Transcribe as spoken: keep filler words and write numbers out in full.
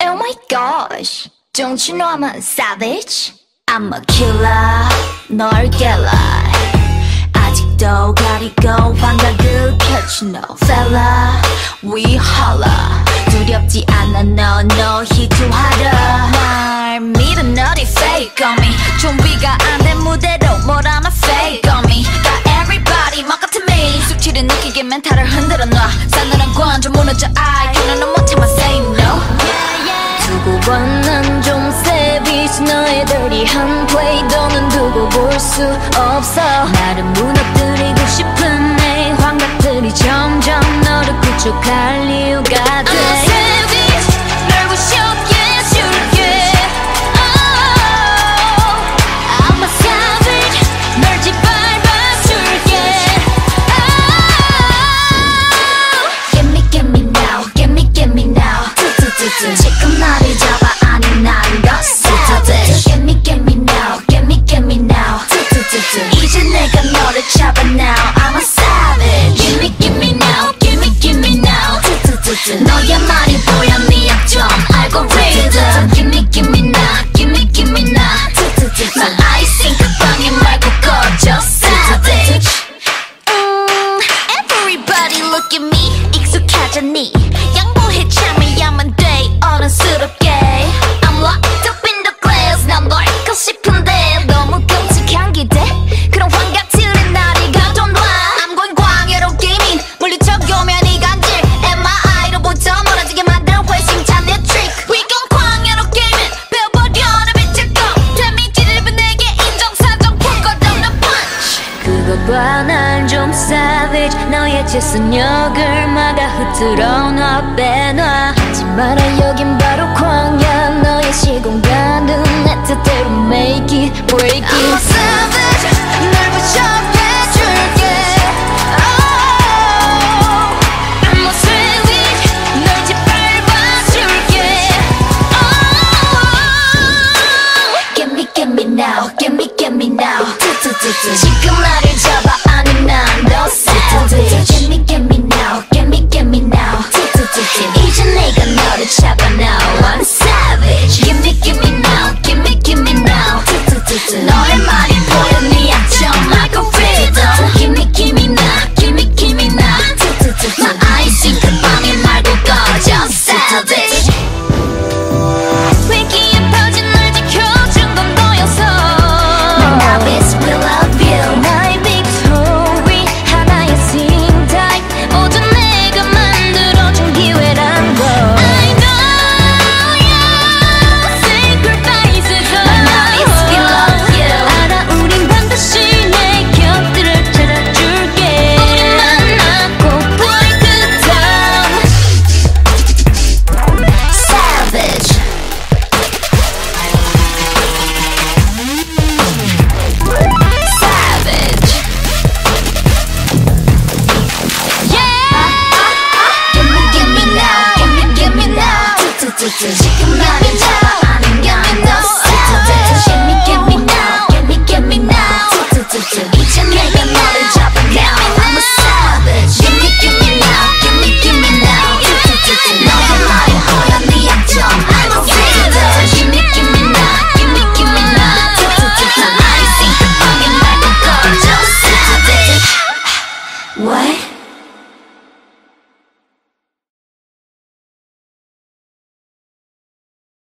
Oh my gosh, don't you know I'm a savage? I'm a killer, 널 깨라. 아직도 가리고 환각을 펼치 no fella. We holla. 두렵지 않아 no no 희투하라. 날 믿어 너리 fake on me. 준비가 안 된 무대로 뭘 하나 fake on me. got everybody 막 같은 me. 숙취를 느끼게 멘탈을 흔들어 놔. 싸늘한 관절 무너져 I can't 못 참아 say no. 두고 봐 난 좀 savage. 너의 dirty한 play 너는 두고 볼 수 없어. 나를 무너뜨리고 싶은 내 환각들이 점점 너를 구축할 이유가 돼. I'm a savage 널 부셔게 해줄게. oh, I'm a savage 널 짓밟아줄게. oh, Get me get me now get me get me now. 지금 나를 잡아 아니 나를 넣었어. Get me get me now get me get me now. 이제 내가 너를 잡아 now. I'm a savage. Give me give me now give me give me now. 너야말이 보여 네 약점 알고리즘. Give me give me now give me give me now. 난 아이싱 그 방에 말고 꺼져 savage. 음, Everybody look at me 익숙하잖니. 양보해 참아야만 돼 어른스럽게. I'm locked up in the glass 난 널 고 싶은데 너무 끔찍한 기대. 그런 환각들의 나를 가둬놔. I'm going 광야로 게이밍 물리쳐오면 이 간질 엠아이로부터 멀어지게 만든 회심찬 내 트릭. We gon' 광야로 게이밍 배워버려 내 빛을 꺼. 데미지를 입은 내게 인정사정 풀거든 the punch. 그거 봐 난 좀 savage. 너의 재선역을 막아 흐트러 놔 빼놔. 하지 마라 여긴 바로 광야. 너의 시공간은 내 뜻대로 make it break it. I'm a savage 널 부셔